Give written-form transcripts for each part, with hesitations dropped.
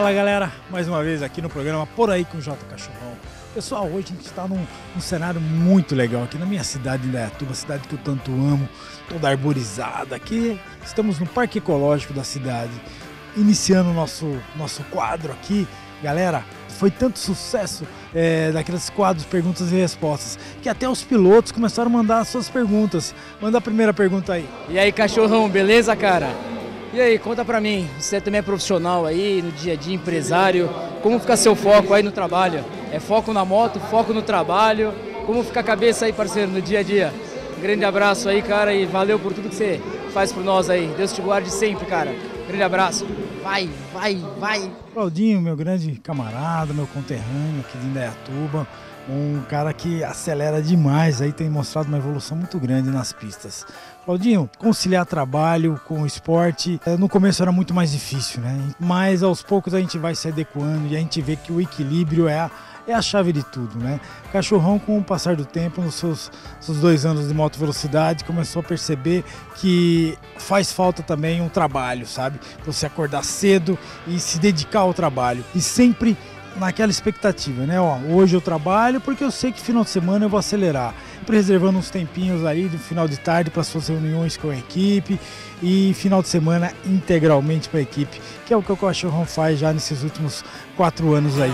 Fala galera, mais uma vez aqui no programa Por Aí com o J Cachorrão. Pessoal, hoje a gente está num cenário muito legal aqui na minha cidade, Indaiatuba, cidade que eu tanto amo, toda arborizada. Aqui estamos no Parque Ecológico da cidade, iniciando o nosso quadro aqui. Galera, foi tanto sucesso daqueles quadros perguntas e respostas, que até os pilotos começaram a mandar as suas perguntas. Manda a primeira pergunta aí. E aí, Cachorrão, beleza, cara? E aí, conta pra mim, você também é profissional aí, no dia a dia, empresário, como fica seu foco aí no trabalho? É foco na moto, foco no trabalho, como fica a cabeça aí, parceiro, no dia a dia? Um grande abraço aí, cara, e valeu por tudo que você faz por nós aí. Deus te guarde sempre, cara. Grande abraço. Vai. Claudinho, meu grande camarada, meu conterrâneo aqui de Indaiatuba, um cara que acelera demais, aí tem mostrado uma evolução muito grande nas pistas. Claudinho, conciliar trabalho com o esporte, no começo era muito mais difícil, né? Mas aos poucos a gente vai se adequando e a gente vê que o equilíbrio é a chave de tudo, né? Cachorrão, com o passar do tempo, nos seus 2 anos de moto velocidade, começou a perceber que faz falta também um trabalho, sabe? Você acordar cedo e se dedicar ao trabalho. E sempre naquela expectativa, né? Hoje eu trabalho porque eu sei que final de semana eu vou acelerar. Sempre reservando uns tempinhos ali do final de tarde para as suas reuniões com a equipe e final de semana integralmente para a equipe, que é o que o Cachorrão faz já nesses últimos 4 anos aí.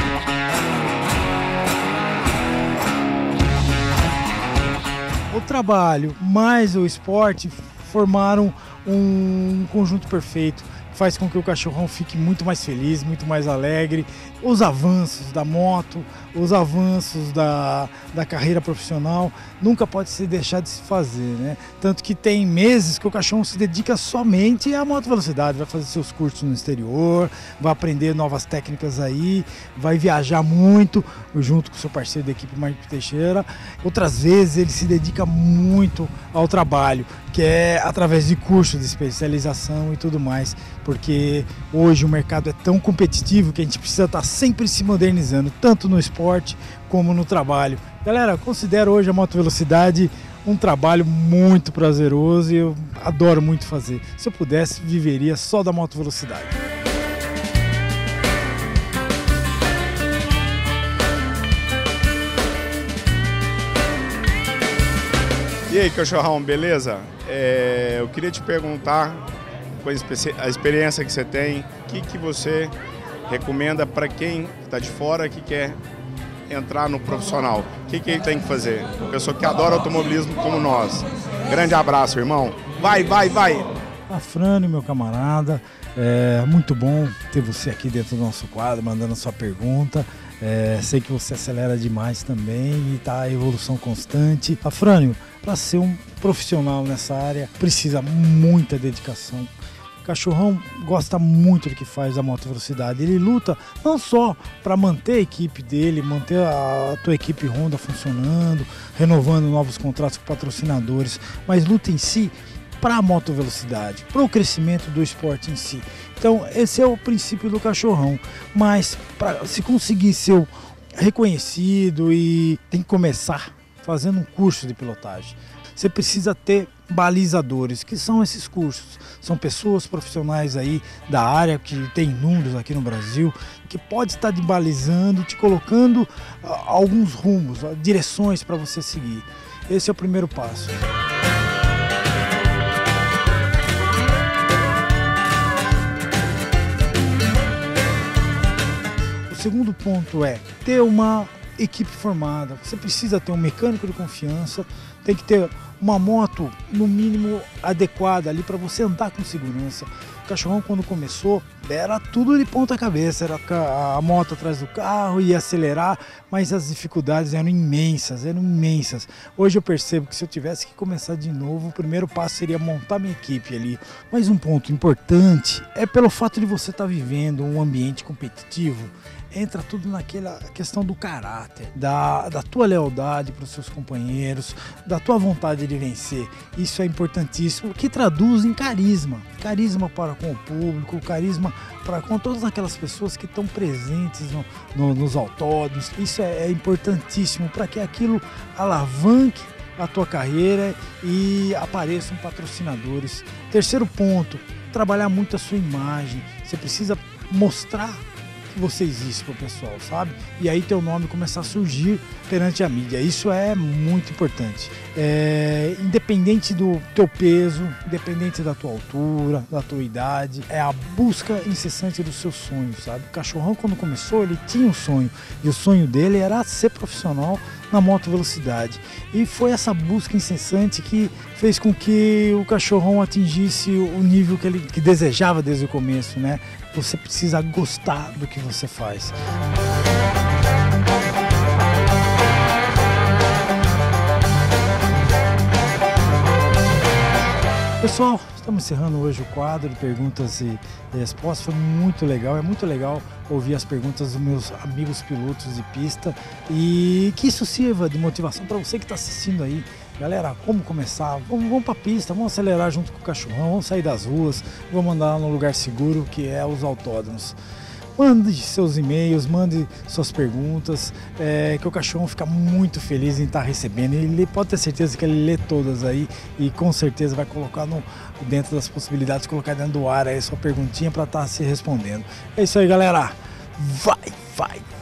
O trabalho mais o esporte formaram um conjunto perfeito, que faz com que o Cachorrão fique muito mais feliz, muito mais alegre. Os avanços da moto, os avanços da carreira profissional, nunca pode se deixar de se fazer, né? Tanto que tem meses que o Cachorrão se dedica somente à moto velocidade, vai fazer seus cursos no exterior, vai aprender novas técnicas aí, vai viajar muito junto com o seu parceiro da equipe, Marco Teixeira. Outras vezes ele se dedica muito ao trabalho, que é através de cursos de especialização e tudo mais, porque hoje o mercado é tão competitivo que a gente precisa estar sempre se modernizando, tanto no esporte como no trabalho. Galera, eu considero hoje a moto velocidade um trabalho muito prazeroso e eu adoro muito fazer. Se eu pudesse, viveria só da moto velocidade. E aí, Cachorrão, beleza? Eu queria te perguntar, com a experiência que você tem, o que você recomenda para quem está de fora que quer entrar no profissional? O que ele tem que fazer? Uma pessoa que adora automobilismo como nós. Grande abraço, irmão. Vai! Afrânio, meu camarada, muito bom ter você aqui dentro do nosso quadro, mandando a sua pergunta. Sei que você acelera demais também e está em evolução constante. Afrânio, para ser um profissional nessa área, precisa muita dedicação. Cachorrão gosta muito do que faz da moto velocidade. Ele luta não só para manter a equipe dele, manter a tua equipe Honda funcionando, renovando novos contratos com patrocinadores, mas luta em si para a moto velocidade, para o crescimento do esporte em si. Então esse é o princípio do Cachorrão, mas para se conseguir ser reconhecido e tem que começar fazendo um curso de pilotagem. Você precisa ter balizadores, que são esses cursos. São pessoas profissionais aí da área, que tem inúmeros aqui no Brasil, que pode estar te balizando, te colocando alguns rumos, direções para você seguir. Esse é o primeiro passo. O segundo ponto é ter uma equipe formada. Você precisa ter um mecânico de confiança, tem que ter uma moto no mínimo adequada ali para você andar com segurança. O Cachorrão, quando começou, era tudo de ponta cabeça, era a moto atrás do carro, ia acelerar, mas as dificuldades eram imensas. Hoje eu percebo que se eu tivesse que começar de novo, o primeiro passo seria montar minha equipe ali. Mas um ponto importante é pelo fato de você estar vivendo um ambiente competitivo, entra tudo naquela questão do caráter, da tua lealdade para os seus companheiros, da tua vontade de vencer. Isso é importantíssimo, que traduz em carisma para com o público, carisma para com todas aquelas pessoas que estão presentes nos autódromos. Isso é importantíssimo para que aquilo alavanque a tua carreira e apareçam patrocinadores. Terceiro ponto, trabalhar muito a sua imagem. Você precisa mostrar que você existe pro pessoal, sabe? E aí teu nome começar a surgir perante a mídia. Isso é muito importante. Independente do teu peso, independente da tua altura, da tua idade, é a busca incessante dos seus sonhos, sabe? O Cachorrão, quando começou, ele tinha um sonho. E o sonho dele era ser profissional na moto velocidade. E foi essa busca incessante que fez com que o Cachorrão atingisse o nível que ele desejava desde o começo, né? Você precisa gostar do que você faz. Pessoal, estamos encerrando hoje o quadro de perguntas e respostas. Foi muito legal, é muito legal ouvir as perguntas dos meus amigos pilotos de pista e que isso sirva de motivação para você que está assistindo aí. Galera, como começar? Vamos para a pista, vamos acelerar junto com o Cachorrão, vamos sair das ruas, vamos andar num lugar seguro que é os autódromos. Mande seus e-mails, mande suas perguntas, que o Cachorrão fica muito feliz em estar recebendo. Ele pode ter certeza que ele lê todas aí e com certeza vai colocar dentro das possibilidades, colocar dentro do ar aí sua perguntinha para estar se respondendo. É isso aí, galera. Vai!